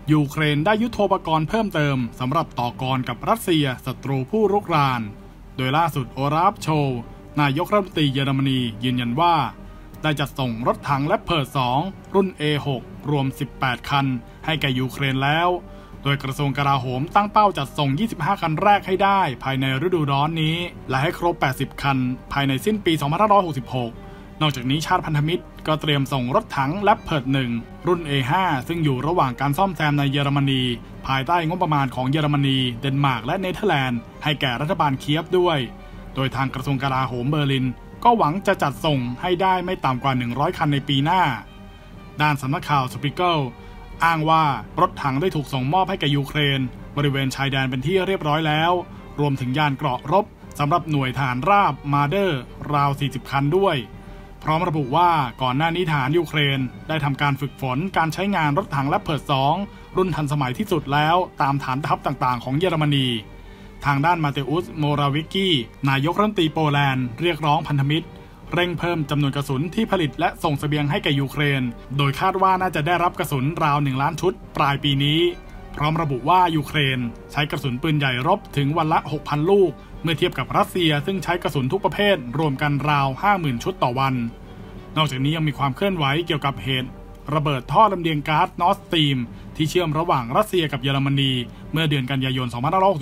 ยูเครนได้ยุทโธปกรณ์เพิ่มเติมสำหรับต่อกรกับรัสเซียศัตรูผู้รุกรานโดยล่าสุดโอลาฟ โชล์นายกรัฐมนตรีเยอรมนียืนยันว่าได้จัดส่งรถถังLeopard 2รุ่น A6 รวม18คันให้แก่ยูเครนแล้วโดยกระทรวงกลาโหมตั้งเป้าจัดส่ง25คันแรกให้ได้ภายในฤดูร้อนนี้และให้ครบ80คันภายในสิ้นปี2566นอกจากนี้ชาติพันธมิตรก็เตรียมส่งรถถังLeopard 1รุ่น A5 ซึ่งอยู่ระหว่างการซ่อมแซมในเยอรมนีภายใต้งบประมาณของเยอรมนีเดนมาร์กและเนเธอร์แลนด์ให้แก่รัฐบาลเคียฟด้วยโดยทางกระทรวงกลาโหมเบอร์ลินก็หวังจะจัดส่งให้ได้ไม่ต่ำกว่า100คันในปีหน้าด้านสำนักข่าวสปิเกิลอ้างว่ารถถังได้ถูกส่งมอบให้แก่ยูเครนบริเวณชายแดนเป็นที่เรียบร้อยแล้วรวมถึงยานเกราะรบสำหรับหน่วยทหารราบมาเดอร์ราว40คันด้วยพร้อมระบุว่าก่อนหน้านี้ทหารยูเครนได้ทำการฝึกฝนการใช้งานรถถังLeopard 2รุ่นทันสมัยที่สุดแล้วตามฐานทัพต่างๆของเยอรมนีทางด้านมาเตอุส โมราวิกกี้นายกรัฐมนตรีโปแลนด์เรียกร้องพันธมิตรเร่งเพิ่มจำนวนกระสุนที่ผลิตและส่งเสบียงให้แก่ยูเครนโดยคาดว่าน่าจะได้รับกระสุนราว1ล้านชุดปลายปีนี้พร้อมระบุว่ายูเครนใช้กระสุนปืนใหญ่รบถึงวันละ 6,000 ลูกเมื่อเทียบกับรัสเซียซึ่งใช้กระสุนทุกประเภทรวมกันราว 50,000 ชุดต่อวันนอกจากนี้ยังมีความเคลื่อนไหวเกี่ยวกับเหตุระเบิดท่อลำเลียงก๊าซนอร์ดสตรีมที่เชื่อมระหว่างรัสเซียกับเยอรมนีเมื่อเดือนกันยายน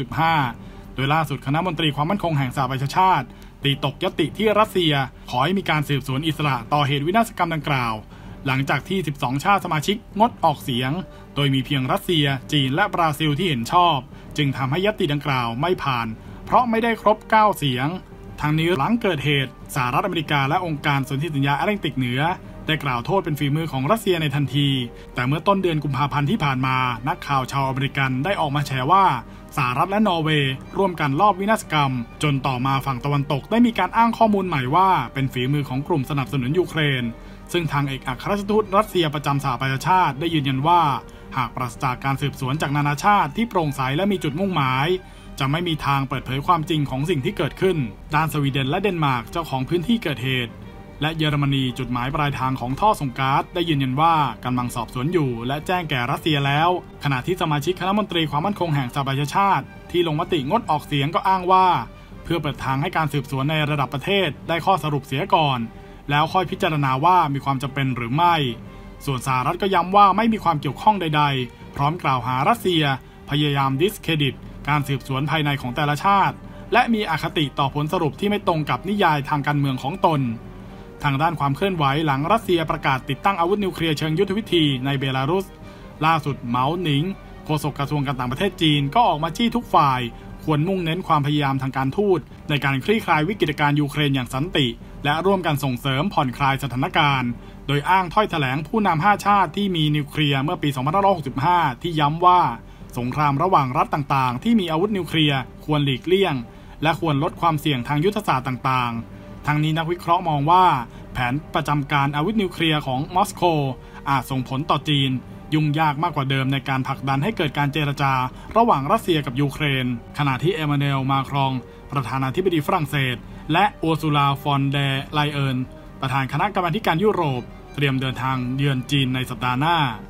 2565โดยล่าสุดคณะมนตรีความมั่นคงแห่งสหประชาชาติตีตกยติที่รัสเซียขอให้มีการสืบสวนอิสระต่อเหตุวินาศกรรมดังกล่าวหลังจากที่12ชาติสมาชิกงดออกเสียงโดยมีเพียงรัสเซียจีนและบราซิลที่เห็นชอบจึงทำให้ยติดังกล่าวไม่ผ่านเพราะไม่ได้ครบ9เสียงทางนี้หลังเกิดเหตุสหรัฐอเมริกาและองค์การสนธิสัญญาแอตแลนติกเหนือได้กล่าวโทษเป็นฝีมือของรัสเซียในทันทีแต่เมื่อต้นเดือนกุมภาพันธ์ที่ผ่านมานักข่าวชาวอเมริกันได้ออกมาแฉว่าสหรัฐและนอร์เวย์ร่วมกันลอบวินาศกรรมจนต่อมาฝั่งตะวันตกได้มีการอ้างข้อมูลใหม่ว่าเป็นฝีมือของกลุ่มสนับสนุนยูเครนซึ่งทางเอกอัครราชทูตรัสเซียประจำสหประชาชาติได้ยืนยันว่าหากปราศจากการสืบสวนจากนานาชาติที่โปร่งใสและมีจุดมุ่งหมายจะไม่มีทางเปิดเผยความจริงของสิ่งที่เกิดขึ้นด้านสวีเดนและเดนมาร์กเจ้าของพื้นที่เกิดเหตุและเยอรมนีจุดหมายปลายทางของท่อส่งก๊าซได้ยืนยันว่ากำลังสอบสวนอยู่และแจ้งแก่รัสเซียแล้วขณะที่สมาชิกคณะมนตรีความมั่นคงแห่งสหประชาชาติที่ลงมติงดออกเสียงก็อ้างว่าเพื่อเปิดทางให้การสืบสวนในระดับประเทศได้ข้อสรุปเสียก่อนแล้วค่อยพิจารณาว่ามีความจำเป็นหรือไม่ส่วนสหรัฐก็ย้ำว่าไม่มีความเกี่ยวข้องใดๆพร้อมกล่าวหารัสเซียพยายามดิสเครดิตการสืบสวนภายในของแต่ละชาติและมีอคติต่อผลสรุปที่ไม่ตรงกับนิยายทางการเมืองของตนทางด้านความเคลื่อนไหวหลังรัสเซียประกาศติดตั้งอาวุธนิวเคลียร์เชิงยุทธวิธีในเบลารุสล่าสุดเหมาหนิงโฆษกกระทรวงการต่างประเทศจีนก็ออกมาจี้ทุกฝ่ายควรมุ่งเน้นความพยายามทางการทูตในการคลี่คลายวิกฤตการณ์ยูเครนอย่างสันติและร่วมกันส่งเสริมผ่อนคลายสถานการณ์โดยอ้างถ้อยแถลงผู้นำ5ชาติที่มีนิวเคลียร์เมื่อปี2565ที่ย้ำว่าสงครามระหว่างรัฐต่างๆที่มีอาวุธนิวเคลียร์ควรหลีกเลี่ยงและควรลดความเสี่ยงทางยุทธศาสตร์ต่างๆทั้งนี้นักวิเคราะห์มองว่าแผนประจำการอาวุธนิวเคลียร์ของมอสโกอาจส่งผลต่อจีนยุ่งยากมากกว่าเดิมในการผลักดันให้เกิดการเจรจาระหว่างรัสเซียกับยูเครนขณะที่เอมานูเอล มาครองประธานาธิบดีฝรั่งเศสและอูร์ซูลา ฟอนเดอร์ไลเยนประธานคณะกรรมาธิการยุโรปเตรียมเดินทางเยือนจีนในสัปดาห์หน้า